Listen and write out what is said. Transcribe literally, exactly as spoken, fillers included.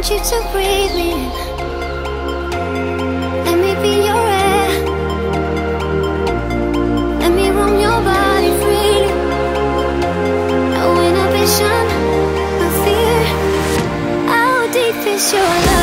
want you to breathe me in. Let me be your air. Let me roam your body freely. No inhibition, no fear. How deep is your love?